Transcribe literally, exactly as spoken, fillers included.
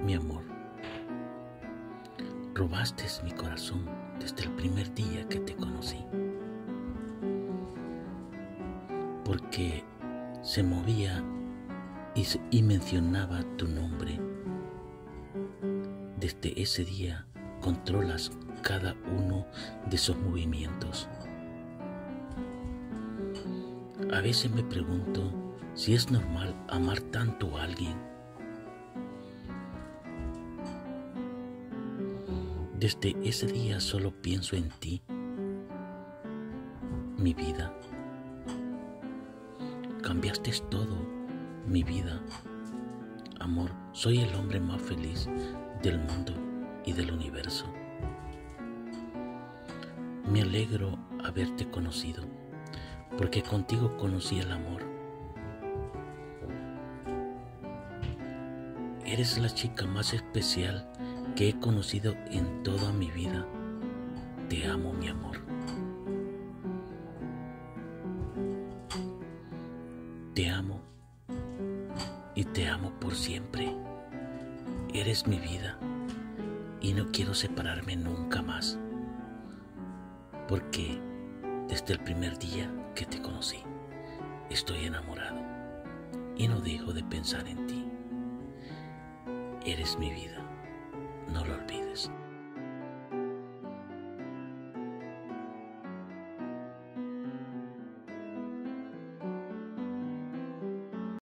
Mi amor, robaste mi corazón desde el primer día que te conocí, porque se movía y, y mencionaba tu nombre. Desde ese día controlas cada uno de esos movimientos. A veces me pregunto si es normal amar tanto a alguien. Desde ese día solo pienso en ti, mi vida. Cambiaste todo, mi vida. Amor, soy el hombre más feliz del mundo y del universo. Me alegro haberte conocido, porque contigo conocí el amor. Eres la chica más especial que he conocido en toda mi vida. Te amo, mi amor. Te amo y te amo por siempre. Eres mi vida y no quiero separarme nunca más, porque desde el primer día que te conocí estoy enamorado y no dejo de pensar en ti. Eres mi vida, no lo olvides.